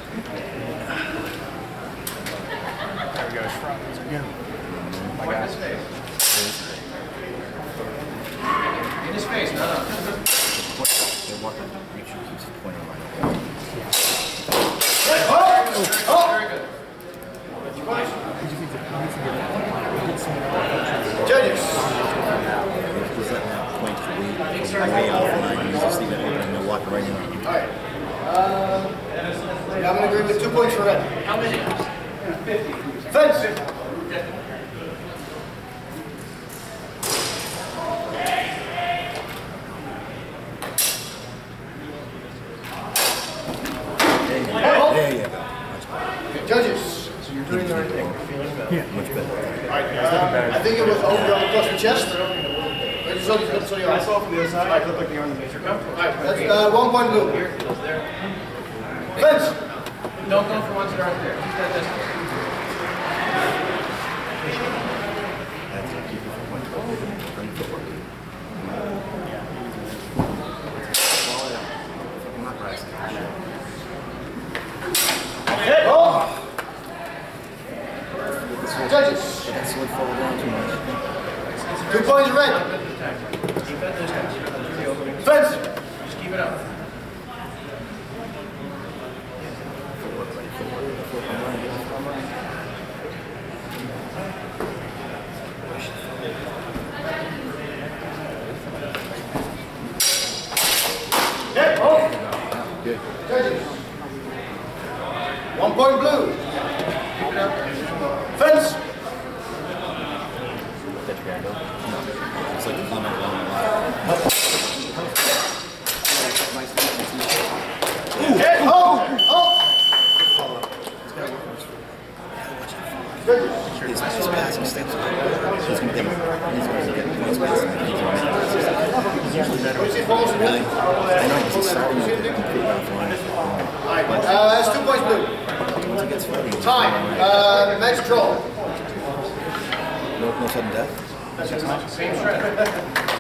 There we go. Strong. My guys. In his face, no. They're walking. Make sure he keeps the pointer line. Very good. Judges. He's letting that point way offline. He's just leaving it open and they're walking right in. All right. Yeah, I'm going to agree with 2 points for red. How many? 50. Fence. There you go. Okay, judges. So you're doing the right thing. You're feeling better. Yeah, much better. All right. I think it was over across the chest. I saw it from the other side. I looked like the arm of the nature. All right, that's 1 point blue. Here, feels there. Fence. Don't go for ones that aren't there. Keep that distance. That's it. Keep it from one. From footwork. I'm not rising. Oh. Judges. That's what fall down too much. 2 points red. Keep that distance. The opening. Fence. Just keep it up. Footwork, buddy. Footwork. Footwork. Good. Judges. 1 point blue. Fence. Let your guy go. No. It's like a comment along the line. Oh! Oh! His passing steps. He's going to get points passing. He's usually better. Really? I know he's starting to completely offline. That's 2 points blue. Once he gets floating. Time. Max draw. No sudden death? Same stretch.